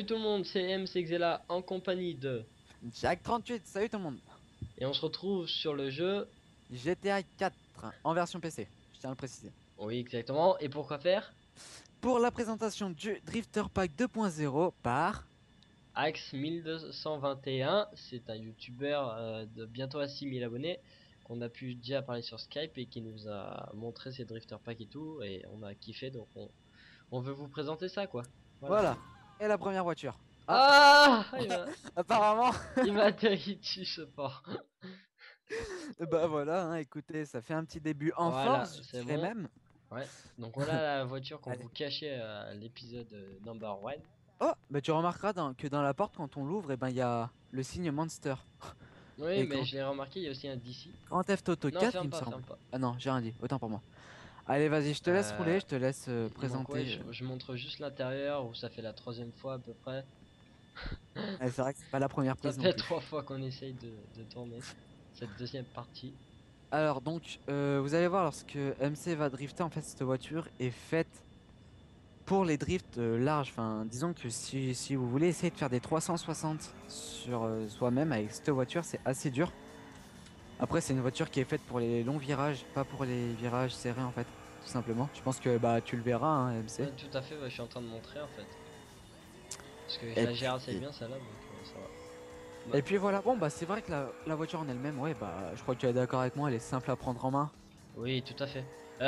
Salut tout le monde, c'est MC Xela en compagnie de... Jack38, salut tout le monde. Et on se retrouve sur le jeu... GTA 4 en version PC, je tiens à le préciser. Oui, exactement. Et pourquoi faire? Pour la présentation du Drifter Pack 2.0 par... Axe 1221, c'est un youtubeur de bientôt à 6000 abonnés qu'on a pu déjà parler sur Skype et qui nous a montré ses drifter packs et tout. Et on a kiffé, donc on veut vous présenter ça quoi. Voilà. Voilà. Et la première voiture. Ah, Ah, apparemment, il m'a atterri dessus ce porc. bah voilà, hein, écoutez, ça fait un petit début en Voilà, force, je c'est dirais bon. même. Ouais. Donc voilà la voiture qu'on Allez. vous cachait à l'épisode number one. Oh, bah tu remarqueras que dans la porte, quand on l'ouvre, et ben il y a le signe Monster. Oui, Et mais quand je l'ai remarqué, il y a aussi un DC. Grand Theft Auto Non, 4, ferme il me pas, semble. ferme pas. Ah non, j'ai rien dit, autant pour moi. Allez, vas-y, je te laisse rouler, Euh, je te laisse donc ouais, présenter. je montre juste l'intérieur où ça fait la troisième fois à peu près. Ouais, c'est vrai que c'est pas la première Ça prise non fait plus. 3 fois qu'on essaye de tourner cette deuxième partie. Alors donc, vous allez voir lorsque MC va drifter, en fait, cette voiture est faite pour les drifts larges. Enfin, disons que si vous voulez essayer de faire des 360 sur soi-même avec cette voiture, c'est assez dur. Après, c'est une voiture qui est faite pour les longs virages, pas pour les virages serrés, en fait, tout simplement. Je pense que bah tu le verras, hein, MC. Ouais, tout à fait, ouais, je suis en train de montrer en fait. Parce que je Et la gère assez puis, bien celle-là, donc ça va. et Bah, puis voilà. Bon, bah c'est vrai que la voiture en elle-même, ouais, bah je crois que tu es d'accord avec moi, elle est simple à prendre en main. oui, tout à fait.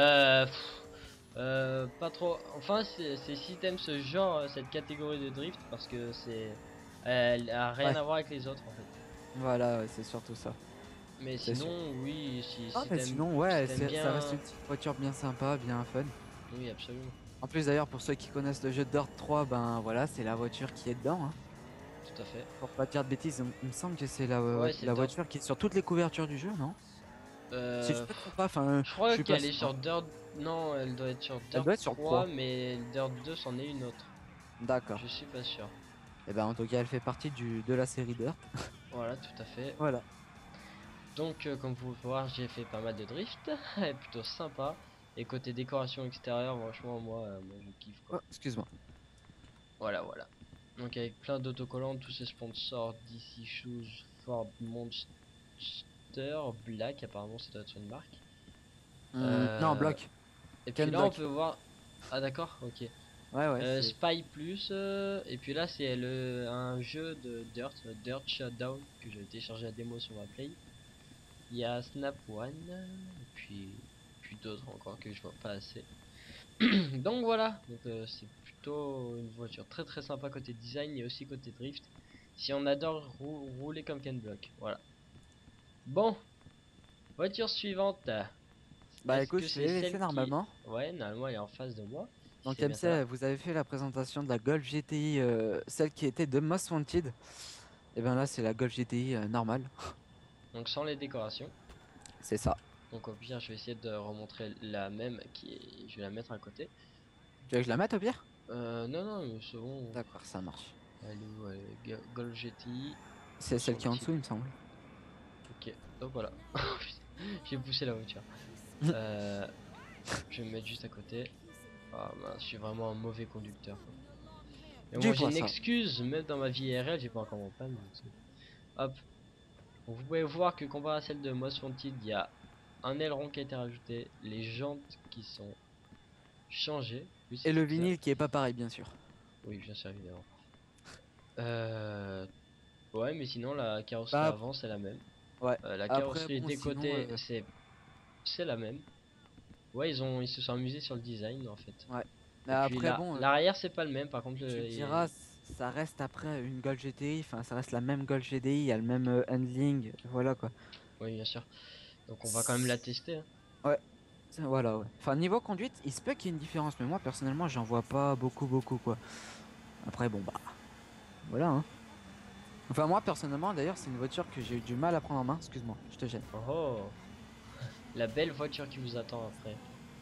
Pas trop. Enfin, c'est si t'aimes ce genre, cette catégorie de drift, parce que elle a rien Ouais, à voir avec les autres en fait. voilà, ouais, c'est surtout ça. Mais C'est sûr. sinon, oui, si, Ah, si mais t'aimes, sinon, si ouais, t'aimes ça reste bien, une petite voiture bien sympa, bien fun. oui, absolument, En plus, d'ailleurs, pour ceux qui connaissent le jeu Dirt 3, ben voilà, c'est la voiture qui est dedans, hein. tout à fait. Pour pas dire de bêtises, il me semble que c'est Ouais, c'est la Dirt. voiture qui est sur toutes les couvertures du jeu, non? Si je Euh, me trompe pas, enfin, je je crois suis pas qu'elle est sûr, hein. sur Dirt. Non, elle doit être sur Elle Dirt doit être sur le 3, 3. mais Dirt 2 c'en est une autre. D'accord. Je suis pas sûr. Et ben, en tout cas, elle fait partie de la série Dirt. Voilà, tout à fait. Voilà. Donc, comme vous pouvez voir, j'ai fait pas mal de drift, elle est plutôt sympa. Et côté décoration extérieure, franchement, moi je kiffe quoi. Oh, excuse-moi. Voilà, voilà. Donc avec plein d'autocollants, tous ces sponsors, DC Shoes, Ford Monster, Black, apparemment ça doit être une marque. Non, Euh, bloc. et puis Ken là on bloc. peut voir, ah d'accord, ok. Ouais, ouais, c'est. Spy Plus, et puis là c'est un jeu de Dirt, Dirt Shutdown, que j'ai téléchargé la démo sur ma Play. Il y a Snap One, et puis d'autres encore que je vois pas assez. Donc voilà, donc c'est plutôt une voiture très très sympa côté design et aussi côté drift. Si on adore rouler comme Ken Block, voilà. Bon, voiture suivante. Bah Est-ce écoute, que je te c'est l'ai laissé celle qui... normalement. Ouais, normalement elle est en face de moi. Si Donc c'est bien ça là. MC, vous avez fait la présentation de la Golf GTI, celle qui était de Most Wanted. Et ben là, c'est la Golf GTI normale. Donc sans les décorations. C'est ça. Donc au pire, je vais essayer de remontrer la même qui est... Je vais la mettre à côté. Tu veux que je la mette au pire? Non, non, mais c'est bon. D'accord, ça marche. Elle est où? Elle est Golf GTI C'est celle sur qui est en type. dessous, il me semble. Ok, donc voilà. J'ai poussé la voiture. Euh, je vais me mettre juste à côté. Ah mince, je suis vraiment un mauvais conducteur quoi. Mais bon, j'ai Dis-moi une ça. excuse, même dans ma vie IRL, j'ai pas encore mon panne. Hop. Donc, vous pouvez voir que comparé à celle de Most Wanted, il y a un aileron qui a été rajouté, les jantes qui sont changées. Oui, Et c'est le exact. vinyle qui est pas pareil, bien sûr. Oui, bien sûr, évidemment. Euh, ouais, mais sinon, la carrosserie Bah, avant, c'est la même. ouais. La Après, carrosserie bon, des sinon, côtés, c'est la même. Ouais, ils se sont amusés sur le design, en fait. ouais. Mais Et puis après, là, bon, l'arrière, c'est pas le même. Par contre, tu me diras, ça reste après une Golf GTI. Enfin, ça reste la même Golf GTI. Il y a le même handling. Voilà quoi. oui, bien sûr. Donc, on va quand même la C'est- tester, hein. Ouais. Voilà, ouais. Enfin, niveau conduite, il se peut qu'il y ait une différence. Mais moi, personnellement, j'en vois pas beaucoup, beaucoup quoi. Après, bon, bah, voilà, hein. Enfin, moi, personnellement, d'ailleurs, c'est une voiture que j'ai eu du mal à prendre en main. Excuse-moi, je te gêne. Oh, oh, la belle voiture qui vous attend après.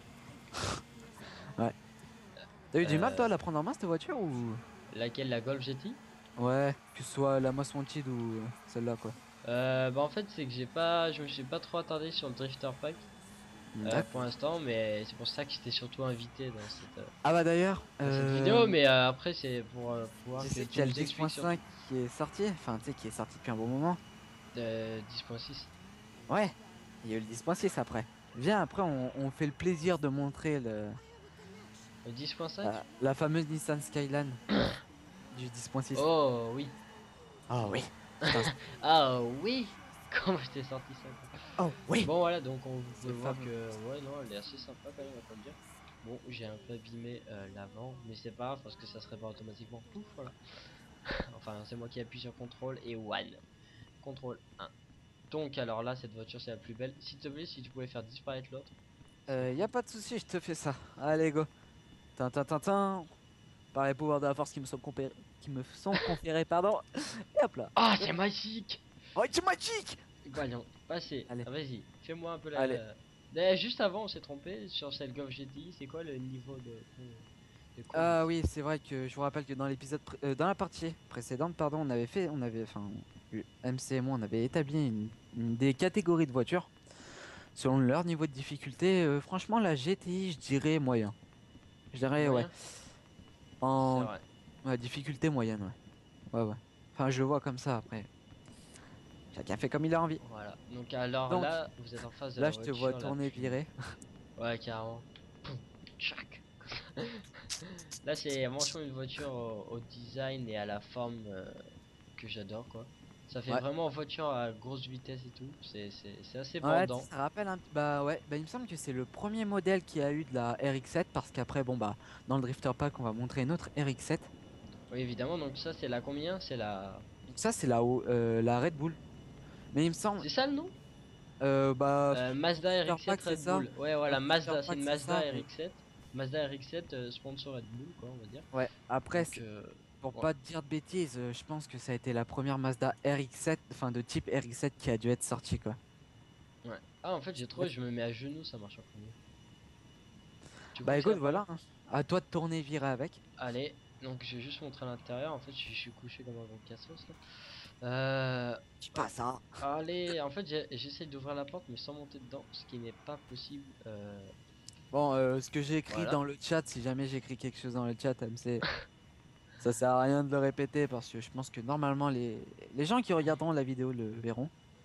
Ouais. T'as eu du mal, toi, à Euh, la prendre en main, cette voiture ou... laquelle, la Golf GTI? Ouais, que ce soit la Most Wanted ou celle-là, quoi. Bah en fait c'est que je me suis pas trop attardé sur le drifter pack. D'accord. pour l'instant, mais c'est pour ça que j'étais surtout invité Ah bah d'ailleurs, dans cette vidéo, mais après c'est pour pouvoir je que sais qu'il y tu a le nous expliques surtout 10.5 qui est sorti, enfin tu sais qui est sorti depuis un bon moment. 10.6. Ouais, il y a eu le 10.6 après. Viens, après on fait le plaisir de montrer Le 10.5? la fameuse Nissan Skyline du 10.6. Oh oui. Oh oui, putain, Ah oui. Comment je t'ai sorti ça quoi. oh oui, Bon voilà, donc on vous ce pouvez voir fameux. que ouais non, elle est assez sympa quand même, on va pas le dire. Bon, j'ai un peu abîmé l'avant, mais c'est pas grave parce que ça se répare automatiquement. Pouf, voilà. Enfin, c'est moi qui appuie sur contrôle et one. Contrôle 1. Donc alors là, cette voiture c'est la plus belle. S'il te plaît, si tu pouvais faire disparaître l'autre, ce serait Y a cool. pas de souci, je te fais ça. Allez go. Tin. Par les pouvoirs de la force qui me sont conférés, pardon. Et hop là. Ah, c'est magique! Oh, it's magic! Voyons, passez. Allez, Ah, vas-y, fais-moi un peu allez. D'ailleurs, juste avant, on s'est trompé sur cette Golf GTI. C'est quoi le niveau de Ah conduite? oui, c'est vrai que je vous rappelle que dans dans la partie précédente, pardon, enfin, MC et moi, on avait établi des catégories de voitures selon leur niveau de difficulté. Franchement, la GTI, je dirais moyen. Je dirais ouais, Moyen? C'est en vrai. ouais, difficulté moyenne, ouais. Enfin, je le vois comme ça après. Chacun fait comme il a envie. Voilà. Donc alors Donc, là, vous êtes en face de là, la je te vois voiture la tourner, plus... virer. Ouais, carrément. Poum, tchac. Là, c'est franchement une voiture au design et à la forme que j'adore, quoi. Ça fait Ouais. vraiment voiture à grosse vitesse et tout. C'est assez Ouais, tu sais, bandant. ça rappelle un bah ouais, bah il me semble que c'est le premier modèle qui a eu de la RX-7 parce qu'après bon bah dans le Drifter Pack on va montrer une autre RX-7. Oui, évidemment. Donc ça, c'est la combien? C'est la... Donc ça c'est la Red Bull. Mais il me semble C'est ça le nom? bah Mazda Drifter RX-7 Pack c'est Red ça. Bull. Ouais, Dans voilà, le Drifter Mazda. C'est Pack une c'est ça, Mazda mais RX-7. Mazda RX-7 sponsor Red Bull, quoi, on va dire. ouais, après Donc, pour ouais. pas te dire de bêtises, je pense que ça a été la première Mazda RX-7 enfin de type RX-7 qui a dû être sortie quoi. Ouais. Ah, en fait, j'ai trouvé, je me mets à genoux, ça marche encore mieux. Tu Bah crois que ça écoute va pas mal? voilà, hein. À toi de tourner virer avec. Allez, donc je vais juste montrer l'intérieur. En fait, je suis couché comme un gros cassos là. Euh, Dis pas hop. ça. Allez, en fait, j'essaie d'ouvrir la porte, mais sans monter dedans, ce qui n'est pas possible. Bon, ce que j'ai écrit Voilà. dans le chat, si jamais j'écris quelque chose dans le chat, MC, ça sert à rien de le répéter parce que je pense que normalement les gens qui regarderont la vidéo le verront.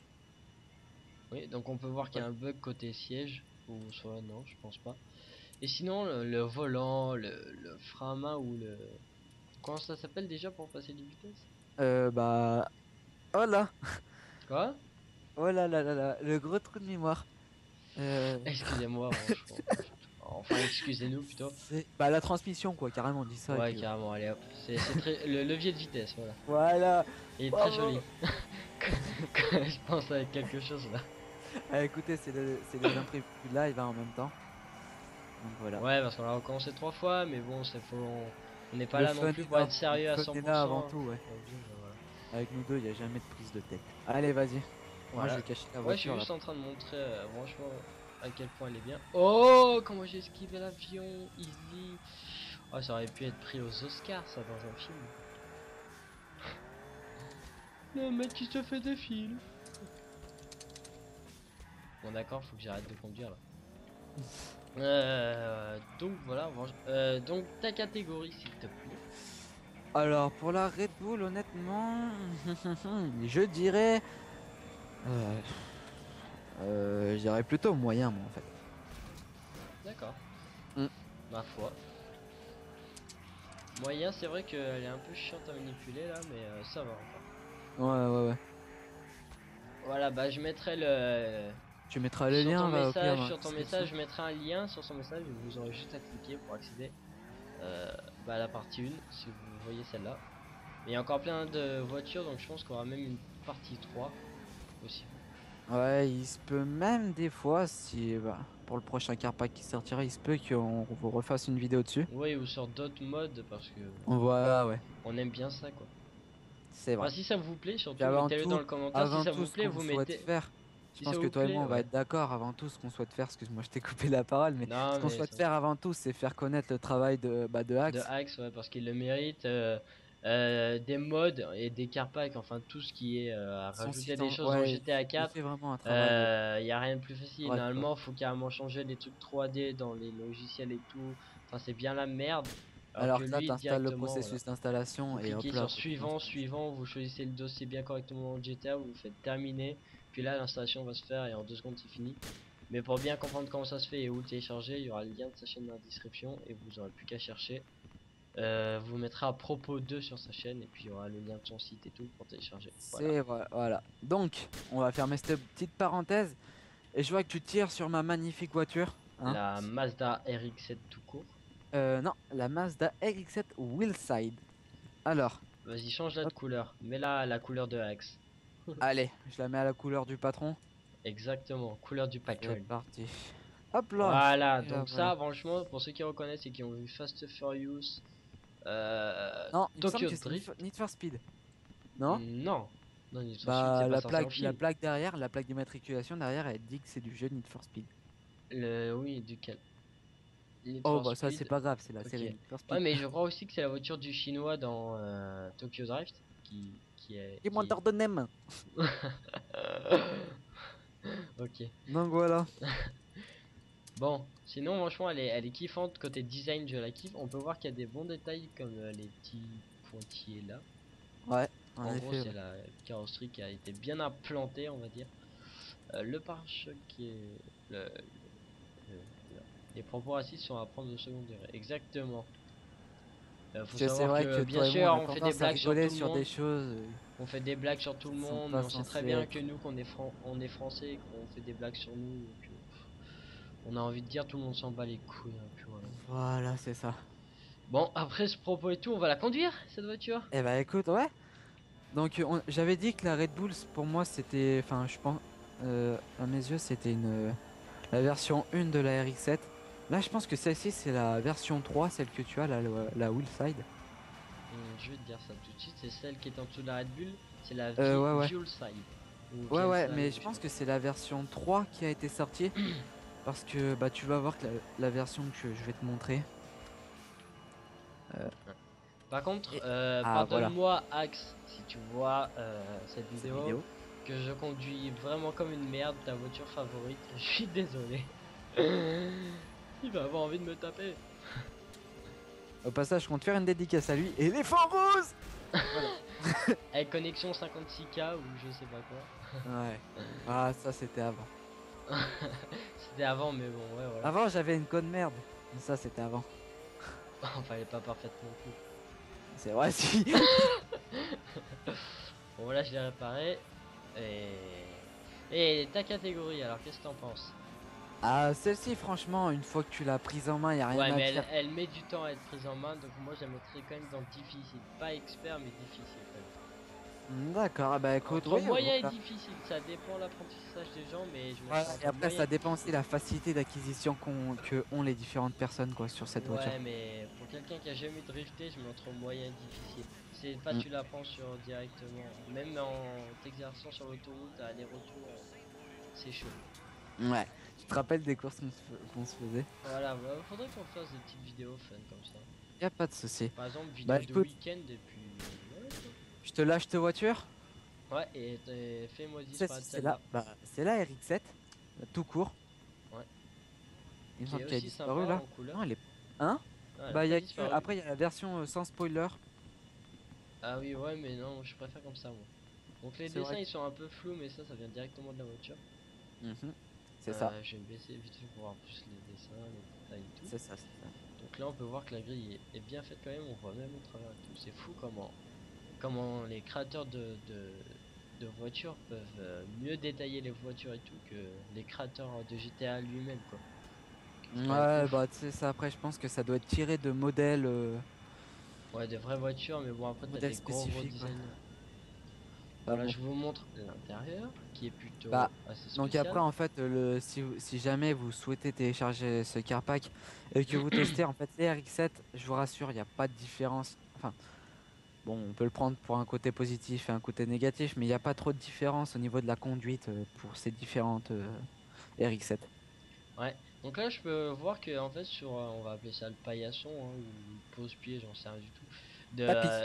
Oui, donc on peut voir qu'il y Voilà. a un bug côté siège, ou soit non, je pense pas. Et sinon, le volant, le frein à main ou le... Comment ça s'appelle déjà pour passer les vitesses? Bah, oh là, Quoi? oh là, le gros trou de mémoire. Euh, Excusez-moi, enfin, excusez-nous plutôt. bah la transmission quoi, carrément on dit ça et Ouais, puis carrément, allez hop. C'est très... Le levier de vitesse, voilà. voilà. Il est très Bravo. joli. Je pense avec quelque chose là. Ah, écoutez, c'est les imprévus du live hein, en même temps. Donc voilà. Ouais, parce qu'on a recommencé 3 fois, mais bon, on n'est pas Le là non fun plus est pour là, être le sérieux à fun est là 100%, avant hein. tout, ouais. Voilà. Avec nous deux, il n'y a jamais de prise de tête. Allez, vas-y. Moi, je Voilà. vais cacher la Ouais, je suis voiture là. juste en train de montrer franchement à quel point elle est bien. Oh, comment j'ai esquivé l'avion, easy. Oh, ça aurait pu être pris aux Oscars, ça, dans un film. Le mec qui se fait des films. Bon, d'accord, faut que j'arrête de conduire là. Donc voilà, donc ta catégorie s'il te plaît. Alors, pour la Red Bull, honnêtement, je dirais, euh, je dirais plutôt moyen, moi, en fait. D'accord, Mm. ma foi. Moyen, c'est vrai qu'elle est un peu chiante à manipuler là, mais ça va encore. Ouais. Voilà, bah je mettrai le Tu mettras le lien, va, au pire, dans la sur ton message, description. je mettrai un lien sur son message et vous aurez juste à cliquer pour accéder à la partie 1 si vous voyez celle-là. Mais il y a encore plein de voitures donc je pense qu'on aura même une partie 3 possible. Ouais, il se peut même des fois, si, bah, pour le prochain car pack qui sortira, il se peut qu'on vous refasse une vidéo dessus. Oui, ou sur d'autres modes parce que Voilà, ouais, on aime bien ça quoi. c'est Enfin vrai. si ça vous plaît Puis surtout mettez-le dans le commentaire si avant ça tout, vous ce plaît qu'on vous souhaite mettez faire, je si pense ça que vous toi et plaît moi, on va ouais. être d'accord. Avant tout, ce qu'on souhaite faire, excuse-moi, je t'ai coupé la parole, mais ce Non qu'on mais souhaite ça faire avant tout, c'est faire connaître le travail de de Axe. Axe ouais parce qu'il le mérite. des mods et des car packs, enfin tout ce qui est à Son rajouter site des en... choses dans Ouais, GTA il 4. fait vraiment un travail Il y a rien de plus facile. correct, quoi. Normalement, faut carrément changer les trucs 3D dans les logiciels et tout. Enfin, c'est bien la merde. Alors que Alors que là, lui, t'installes le directement, voilà. processus d'installation Vous et hop cliquez là, sur quoi, tu lances suivant, ton jeu. suivant, vous choisissez le dossier bien correctement dans GTA, vous faites terminer. Puis là, l'installation va se faire et en 2 secondes, c'est fini. Mais pour bien comprendre comment ça se fait et où le télécharger, il y aura le lien de sa chaîne dans la description et vous aurez plus qu'à chercher. Vous mettrez à propos 2 sur sa chaîne et puis il y aura le lien de son site et tout pour télécharger. Voilà. C'est voilà. Donc, on va fermer cette petite parenthèse. Et je vois que tu tires sur ma magnifique voiture. Hein. La Mazda RX-7 tout court. Non, la Mazda RX-7 Wheelside. Alors, Vas-y, change-la de hop, couleur. Mets-la à la couleur de Axe. allez, je la mets à la couleur du patron. Exactement, couleur du C'est patron. parti. Hop là. Voilà, Et là, donc voilà. ça, franchement, pour ceux qui reconnaissent et qui ont vu Fast Furious, Non, il me semble Tokyo que c'est Drift, Need for Speed. Non? non. Non, Need for Speed, c'est Bah, pas sorti en la film. plaque derrière, la plaque d'immatriculation derrière, elle dit que c'est du jeu Need for Speed. Oui, duquel? Need Oh, for bah, ça, c'est Speed, pas grave, c'est la ok. série Need for Ouais, Speed. mais je crois aussi que c'est la voiture du chinois dans Tokyo Drift, Dis-moi qui de nem. Ok. Donc voilà. Bon, sinon franchement elle est kiffante, côté design je la kiffe. On peut voir qu'il y a des bons détails comme les petits pointillés là. Ouais, en En gros effet, c'est ouais. la carrosserie qui a été bien implantée on va dire. Le pare-choc qui est... le- le- les propos racistes sont à prendre au second degré. Exactement. Faut Parce que c'est savoir vrai que que bien toi et moi, sûr on a on fait des tendance à blagues sur rigoler tout le sur des monde. choses On fait des blagues sur tout le qui sont monde, mais pas on sait très censées bien que être. nous qu'on est on est français et qu'on fait des blagues sur nous. Donc, on a envie de dire tout le monde s'en bat les couilles. Hein, puis voilà. Voilà, c'est ça. Bon, après ce propos et tout, on va la conduire, cette voiture? Eh bah écoute, ouais. Donc j'avais dit que la Red Bull, pour moi, c'était, enfin, je pense, à mes yeux, c'était la version 1 de la RX-7. Là, je pense que celle-ci, c'est la version 3, celle que tu as, la Wheelside. Je vais te dire ça tout de suite, c'est celle qui est en dessous de la Red Bull, c'est la Ouais, ouais. Fuel Side. Ou Ouais, ouais, Vielside, mais ou je je sais pense pas que c'est la version 3 qui a été sortie. Parce que bah, tu vas voir que la version que je vais te montrer. euh, quoi. Par contre, et- Ah, voilà, pardonne-moi Axe, si tu vois cette cette vidéo, vidéo. que je conduis vraiment comme une merde, ta voiture favorite, je suis désolé. Il va avoir envie de me taper. Au passage, je compte faire une dédicace à lui. Éléphant rose. Voilà. Avec connexion 56K ou je sais pas quoi. Ouais. Ah, ça, c'était avant. C'était avant, mais bon, ouais, voilà. Avant, j'avais une conne merde. Mais ça, c'était avant. Enfin, elle est pas parfaite non plus. C'est vrai, si. Bon, voilà, je l'ai réparé. Et... Et ta catégorie, alors qu'est-ce que t'en penses? Ah, celle-ci, franchement, une fois que tu l'as prise en main, il a rien Ouais, à mais dire. elle met du temps à être prise en main, donc moi je la mettrais quand même dans difficile. Pas expert, mais difficile quand même. D'accord, ah bah écoute, Entre oui, moyen et voilà. difficile, ça dépend l'apprentissage des gens, mais je Ouais, mettrais et entre après, moyen ça et dépend aussi difficile. de la facilité d'acquisition que ont les différentes personnes quoi, sur cette voiture. Ouais, mais pour quelqu'un qui a jamais drifté, je mets entre moyen et difficile. C'est pas Mm. tu l'apprends sur directement. Même en t'exerçant sur l'autoroute à aller-retour, c'est chaud. Ouais. Tu te rappelles des courses qu'on se faisait? Voilà, bah, faudrait qu'on fasse des petites vidéos fun comme ça. Y a pas de souci. Par exemple, Bah vidéo de écoute, week-end et puis... Ouais, je te lâche ta voiture. ouais, et fais-moi Celle-ci, disparaître c'est là. celle-là. Bah, c'est la RX-7, tout court. Ouais. Il me Qui semble est qu'elle a aussi disparu sympa là. en couleur. Non, elle est. Hein? Ah, elle a Bah, il y pas a que. disparu. Après, il y a la version sans spoiler. Ah oui, ouais, mais non, je préfère comme ça, moi. Donc les C'est dessins, vrai. ils sont un peu flous, mais ça vient directement de la voiture. Mhm. C'est ça. Je vais me baisser vite fait pour voir plus les dessins, les détails et tout. C'est ça, c'est ça. Donc là, on peut voir que la grille est bien faite quand même. On voit même au travers et tout. C'est fou comment les créateurs de voitures peuvent mieux détailler les voitures et tout que les créateurs de GTA lui-même, quoi. C'est quand même Ouais, ouf. bah, tu sais, ça après, je pense que ça doit être tiré de modèles. Ouais, de vraies voitures, mais bon, après, t'as Modèles des gros spécifiques, ouais. designers. Bah Voilà, bon. je vous montre l'intérieur, qui est plutôt Bah, assez donc après, spécial. en fait, si jamais vous souhaitez télécharger ce car pack et que vous testez, en fait, les RX-7, je vous rassure, il n'y a pas de différence. Enfin, bon, on peut le prendre pour un côté positif et un côté négatif, mais il n'y a pas trop de différence au niveau de la conduite pour ces différentes RX-7. Ouais, donc là, je peux voir que, en fait, sur, on va appeler ça le paillasson, hein, ou le pose-pied, j'en sais rien du tout. De Tapis.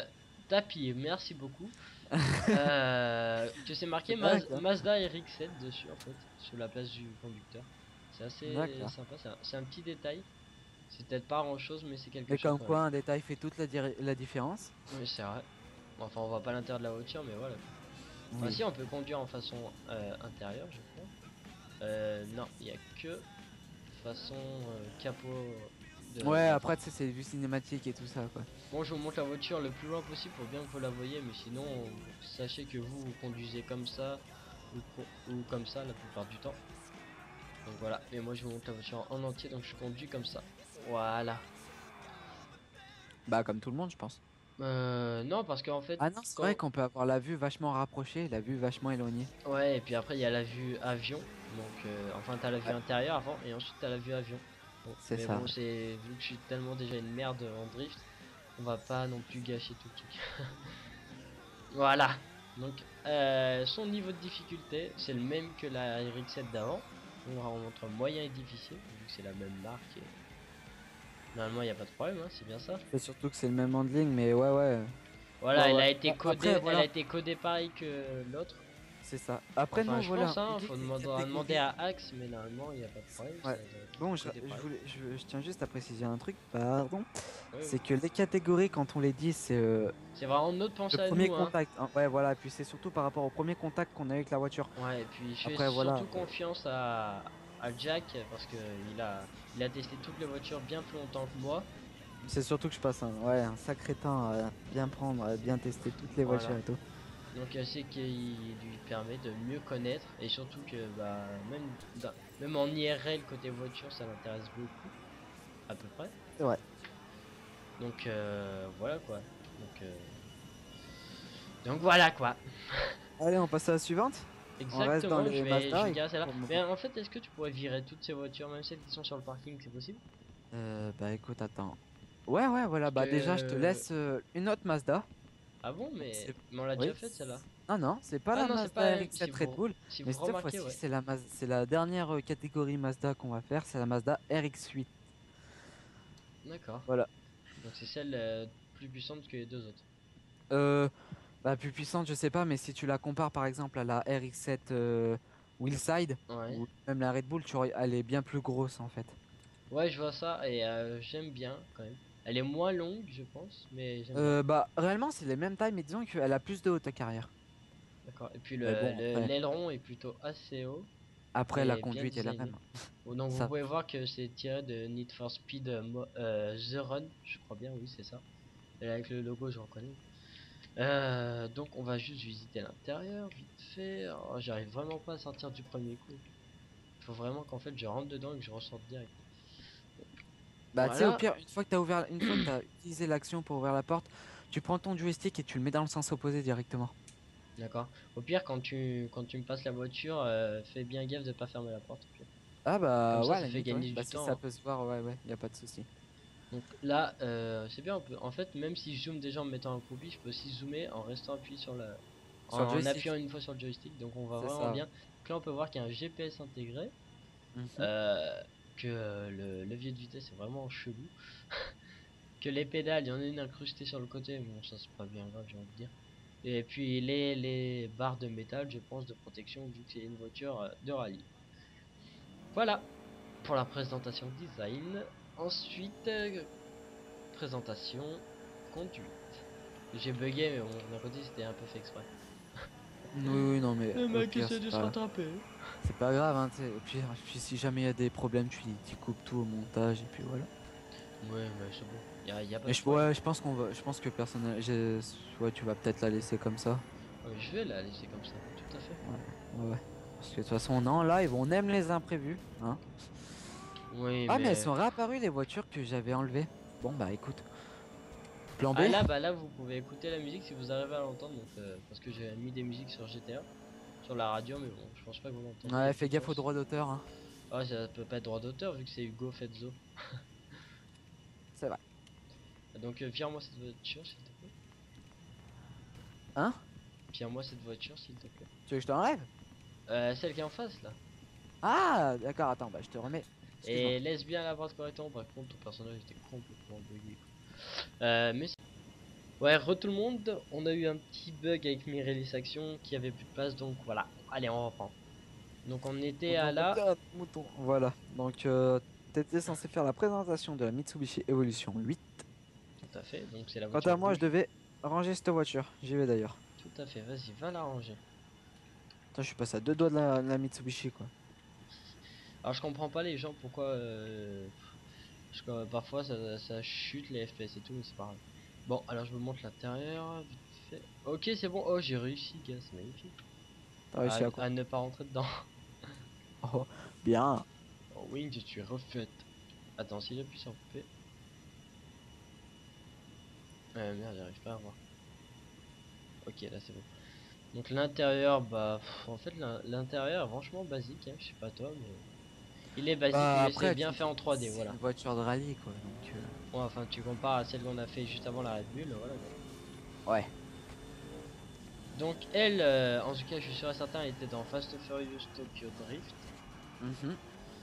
tapis, merci beaucoup. Que c'est marqué D'accord. Mazda RX-7 dessus en fait, sur la place du conducteur. C'est assez D'accord. sympa, c'est un petit détail. C'est peut-être pas grand chose, mais c'est quelque Mais chose comme quand même. quoi, un détail fait toute la différence. Oui, c'est vrai. Enfin, on voit pas l'intérieur de la voiture, mais voilà. Enfin, Oui. si, on peut conduire en façon intérieure, je crois. Non, il y a que façon capot Ouais, d'avant. après, tu sais, c'est vu cinématique et tout ça, quoi. Bon, je vous montre la voiture le plus loin possible pour bien que vous la voyez, mais sinon, sachez que vous conduisez comme ça ou comme ça la plupart du temps. Donc voilà, mais moi je vous montre la voiture en entier, donc je conduis comme ça. Voilà. Bah, comme tout le monde, je pense. Non, parce qu'en fait, Ah non, c'est vrai quand... qu'on peut avoir la vue vachement rapprochée, la vue vachement éloignée. Ouais, et puis après, il y a la vue avion. Donc, enfin, t'as la vue Ouais, intérieure avant, et ensuite t'as la vue avion. Bon, c'est mais ça. bon, c'est vu que je suis tellement déjà une merde en drift, on va pas non plus gâcher tout le truc. Voilà. Donc, son niveau de difficulté, c'est le même que la RX-7 d'avant. On rentre moyen et difficile, vu que c'est la même marque. Et... Normalement, il n'y a pas de problème, hein, c'est bien ça. C'est surtout que c'est le même handling, mais ouais, ouais. Ouais, Voilà, ouais. Après, elle a voilà, été codée pareil que l'autre. c'est ça. Après, Enfin, non, je voilà. pense, hein, Il dit faut que les demander catégories. à Axe, mais normalement, il n'y a pas de problème, ça Ouais. doit être Bon, codé pareil. je tiens juste à préciser un truc, pardon. Oui, C'est oui. que les catégories, quand on les dit, c'est C'est vraiment notre le pensée à premier nous, hein. contact, hein. Ouais, voilà. Et puis c'est surtout par rapport au premier contact qu'on a eu avec la voiture. Ouais, et puis je fais Après, voilà. surtout confiance à Jack parce que il a testé toutes les voitures bien plus longtemps que moi. C'est surtout que je passe un sacré temps à bien prendre, à bien tester toutes les voitures Voilà. et tout. Donc c'est qu'il lui permet de mieux connaître et surtout que bah même en IRL côté voiture ça l'intéresse beaucoup à peu près. C'est vrai. Donc voilà quoi. Donc voilà quoi. Allez, on passe à la suivante. On reste dans Exactement, les je Mazda vais et garer celle-là. pour le Mais moment. en fait, est-ce que tu pourrais virer toutes ces voitures, même celles qui sont sur le parking, c'est possible? Bah écoute, attends. Ouais, ouais, voilà. Parce Bah déjà, je te que laisse une autre Mazda. ah bon, Donc c'est. mais on l'a déjà Oui. fait celle-là. Non, non, c'est pas Ah la non, c'est Mazda pas si RX-7 Red Bull, mais vous cette remarquez, fois-ci, ouais. c'est la dernière catégorie Mazda qu'on va faire. C'est la Mazda RX-8. D'accord. Voilà. Donc c'est celle plus puissante que les deux autres. Euh, Bah plus puissante, je sais pas, mais si tu la compares par exemple à la RX-7 Wheelside Ouais. ou même la Red Bull, elle est bien plus grosse en fait. Ouais, je vois ça et j'aime bien quand même. Elle est moins longue, je pense, mais j'aime bien. Bah réellement, c'est les mêmes tailles, mais disons qu'elle a plus de haute carrière. D'accord. Et puis Mais bon, l'aileron est plutôt assez haut après la et bien conduite est la designé. même. Oh, donc vous Ça, pouvez voir que c'est tiré de Need for Speed The Run, je crois bien, oui, c'est ça. Et avec le logo, je reconnais. Donc on va juste visiter l'intérieur vite fait. Oh, j'arrive vraiment pas à sortir du premier coup. Il faut vraiment qu'en fait je rentre dedans et que je ressorte direct. bah tu sais, au Voilà. pire, une fois que t'as utilisé l'action pour ouvrir la porte, tu prends ton joystick et tu le mets dans le sens opposé directement. D'accord. Au pire, quand tu me passes la voiture, fais bien gaffe de pas fermer la porte. Au pire. Ah Comme bah ouais, à ça la fait limite, ouais. gagner Bah du si ça temps, hein. peut se voir, ouais, ouais, y a pas de souci. Donc là, c'est bien. En fait, même si je zoome déjà en me mettant en copie, je peux aussi zoomer en restant appuyé sur Sur le en appuyant joystick, une fois sur le joystick. Donc on va c'est vraiment ça. bien. Donc là, on peut voir qu'il y a un GPS intégré. Mhm. euh, que le levier de vitesse est vraiment chelou. Que les pédales, il y en a une incrustée sur le côté. Bon, ça c'est pas bien grave, j'ai envie de dire. Et puis les barres de métal, je pense, de protection, vu que c'est une voiture de rallye. Voilà pour la présentation design. Ensuite, présentation conduite. J'ai bugué, mais bon, d'un côté, c'était un peu fait exprès. Oui, oui, non mais Le au mec pire, essaie de se rattraper. c'est pas grave, hein, tu sais. Puis si jamais il y a des problèmes, tu coupes tout au montage et puis voilà. Ouais, mais c'est bon, y a pas Mais de problème. ouais, je pense que personne, ouais, tu vas peut-être la laisser comme ça. Ouais, je vais la laisser comme ça, tout à fait. Ouais, ouais, ouais. Parce que de toute façon, on est en live, on aime les imprévus, hein. Oui, Ah, mais elles mais... sont réapparues les voitures que j'avais enlevées. Bon, bah écoute, plan Ah B? là, bah là, vous pouvez écouter la musique si vous arrivez à l'entendre, donc, parce que j'ai mis des musiques sur GTA, sur la radio, mais bon, je pense pas que vous l'entendez, il y a Ouais, peu fais de gaffe aux chance. droits d'auteur, hein. Ah, ça peut pas être droit d'auteur vu que c'est Hugo Fetzo. C'est vrai. Donc, vire-moi cette voiture, s'il te plaît. Hein? Vire-moi cette voiture, s'il te plaît. Tu veux que je t'enlève? Celle qui est en face, là. Ah, d'accord, attends, bah je te remets. Excuse-moi. Et laisse bien la porte correctement, par contre, ton personnage était complètement bugué. Mais Ouais, tout le monde, on a eu un petit bug avec mes release actions qui avait plus de place, donc voilà. Allez, on reprend. Donc on était On à en la... revient à nos moutons. Voilà. Donc, t'étais censé faire la présentation de la Mitsubishi Evolution 8. Tout à fait, donc c'est la Quant voiture à moi, je rouge. devais ranger cette voiture. J'y vais d'ailleurs. Tout à fait, vas-y, va la ranger. Putain, je suis passé à deux doigts de la Mitsubishi, quoi. Alors je comprends pas les gens pourquoi... parfois ça chute les FPS et tout, mais c'est pas grave. Bon, alors je me montre l'intérieur, vite fait. Ok, c'est bon. Oh, j'ai réussi, gars, c'est magnifique. T'as réussi à quoi? À ne pas rentrer dedans. Oh, bien. Oh oui, je suis refaite. Attends, si j'appuie sur P. Merde, j'arrive pas à voir. Ok, là c'est bon. Donc l'intérieur, bah, en fait, l'intérieur est franchement basique, hein, je sais pas toi, mais il est basique, Bah mais c'est après, bien fait en 3D, c'est voilà. une voiture de rallye, quoi. Donc, Ouais, enfin, tu compares à celle qu'on a fait juste avant la Red Bull, voilà. ouais. Donc elle, en tout cas, je suis sûr et certain, elle était dans Fast Furious Tokyo Drift. Mhm.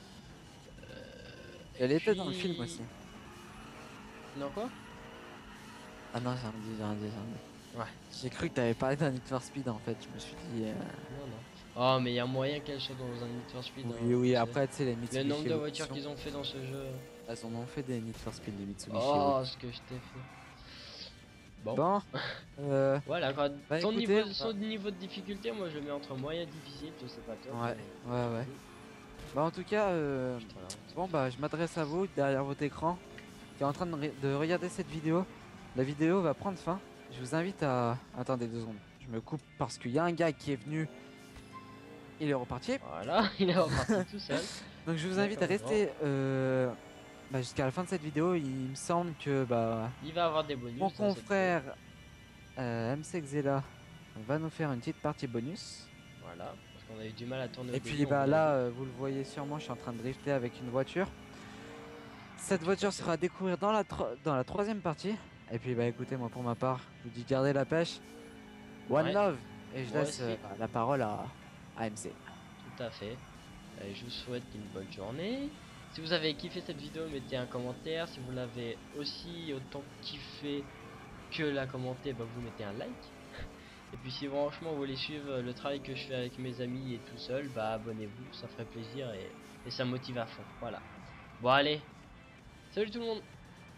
Et Elle était dans le film puis, aussi. non quoi? Ah non, c'est un dé. Ouais, J'ai cru que t'avais parlé d'un Need for Speed en fait. Je me suis dit. non, non. Oh, mais il y a moyen qu'elle soit dans un Need for Speed, hein, Oui, oui, tu sais. après, tu sais, les Le nombre Mitsubishi de voitures Evolution, qu'ils ont fait dans ce jeu. elles en ont fait des Need for Speed, les Mitsubishi Oh, ce Evolution. que je t'ai fait. Bon, Bon, euh, voilà quoi. bah écoutez, Son niveau de difficulté, moi je le mets entre moyen et difficile, je sais pas toi, ouais, mais ouais, ouais. Bah en tout cas, putain la honte. bon, bah je m'adresse à vous derrière votre écran qui est en train de regarder cette vidéo. La vidéo va prendre fin. Je vous invite à. Attendez 2 secondes. Je me coupe parce qu'il y a un gars qui est venu. Il est reparti. Voilà, il est reparti tout seul. Donc je vous Bien invite à comme un grand. rester bah, jusqu'à la fin de cette vidéo. Il me semble que bah, Il va avoir des mon bonus dans cette vidéo. confrère MC Xela va nous faire une petite partie bonus. Voilà, parce qu'on a eu du mal à tourner au Et début, puis on vous bah l'a là, dit. vous le voyez sûrement, je suis en train de drifter avec une voiture. Cette Tout à voiture fait. sera à découvrir dans la troisième partie. Et puis bah écoutez, moi pour ma part, je vous dis gardez la pêche. One Ouais, love. Et je moi laisse aussi, bah, la parole à MC. tout à fait. Je vous souhaite une bonne journée. Si vous avez kiffé cette vidéo, mettez un commentaire. Si vous l'avez aussi autant kiffé que la commenter, bah vous mettez un like. Et puis si franchement vous voulez suivre le travail que je fais avec mes amis et tout seul, bah abonnez-vous, ça ferait plaisir et ça motive à fond. Voilà. Bon allez, salut tout le monde.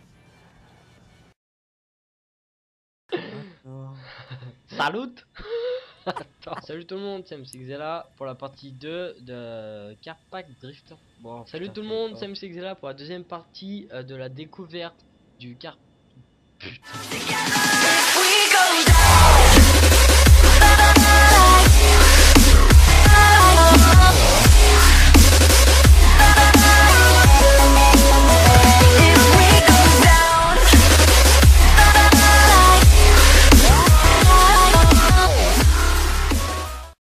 Alors, Salut. Attends, salut tout le monde, c'est MCXela pour la partie 2 de Carpack Drifter. Bon, salut putain, tout le c'est monde, c'est oh. MCXela pour la deuxième partie de la découverte du Car... Putain.